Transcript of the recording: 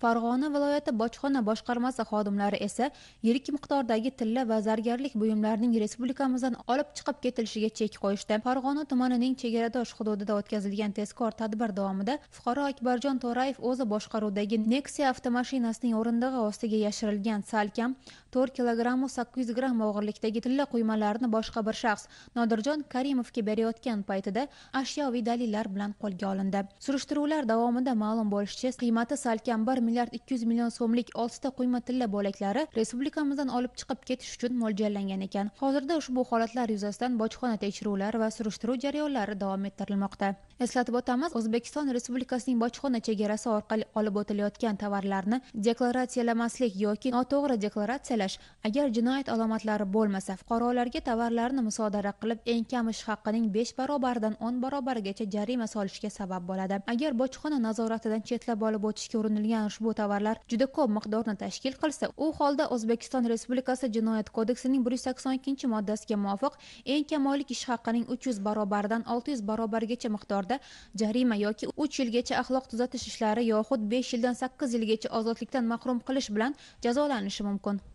Farg'ona viloyati bojxona boshqarmasi xodimlari esa yirik miqdordagi tilla va zargarlik buyumlarining respublikamizdan olib chiqib ketilishiga chek qo'yishdi. Farg'ona tumanining chegaradosh hududida o'tkazilgan tezkor tadbir davomida fuqaro Akbarjon To'rayev o'zi boshqaruvidagi Nexia avtomashinasining o'rindig'i ostiga yashirilgan salkam 4 kg 800 gramm og'irlikdagi tilla quymalarni boshqa bir shaxs Nodirjon Karimovga berayotgan paytida ashyoviy dalillar bilan qo'lga olindi. Surishtiruvlar davomida ma'lum bo'lishicha, qiymati salkam 1 milliard 200 million so'mlik 6 ta quyma tilla bo'laklari respublikamizdan olib chiqib ketish uchun mo'ljallangan ekan. Hozirda ushbu holatlar yuzasidan bojxona tekshiruvlari va surishtiruv jarayonlari davom ettirilmoqda. Eslatib o'tamiz, O'zbekiston Respublikasining bojxona chegarasi orqali olib o'tilayotgan tovarlarni deklaratsiyalamaslik yoki noto'g'ri deklaratsiyalash agar jinoyat alomatlari bo'lmasa, fuqarolarga tovarlarni musodara qilib, eng kam ish haqining 5 barobaridan 10 barobarigacha jarima solishga sabab bo'ladi. Agar bojxona nazoratidan chetlab olib o'tishga urinilgan ushbu tovarlar juda ko'p miqdorni tashkil qilsa, u holda O'zbekiston Respublikasi Jinoyat kodeksining 182-moddasiga muvofiq eng kam oylik ish haqining 300 barobaridan 600 barobargacha miqdorda jarima yoki 3 yilgacha axloq tuzatish ishlari yoxud 5 yildan 8 yilgacha ozodlikdan mahrum qilish bilan jazolanishi mumkin.